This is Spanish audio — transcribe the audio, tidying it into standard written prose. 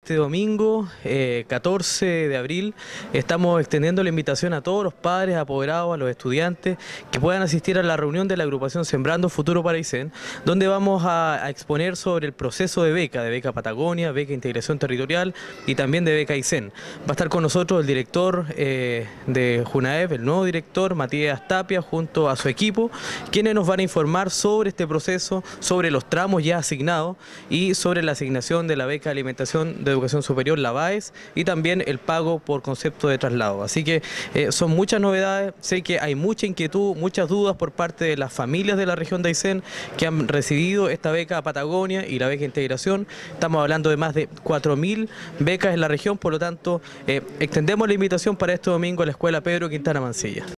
este domingo, 14 de abril, estamos extendiendo la invitación a todos los padres, apoderados, a los estudiantes que puedan asistir a la reunión de la agrupación Sembrando Futuro para Aysén, donde vamos a exponer sobre el proceso de beca Patagonia, beca Integración Territorial y también de beca Aysén. Va a estar con nosotros el director de Junaep, el nuevo director, Matías Tapia, junto a su equipo, quienes nos van a informar sobre este proceso, sobre los tramos ya asignados y sobre la asignación de la beca de alimentación de educación superior, la BAES, y también el pago por concepto de traslado. Así que son muchas novedades, sé que hay mucha inquietud, muchas dudas por parte de las familias de la región de Aysén que han recibido esta beca Patagonia y la beca Integración. Estamos hablando de más de 4.000 becas en la región, por lo tanto extendemos la invitación para este domingo a la Escuela Pedro Quintana Mancilla.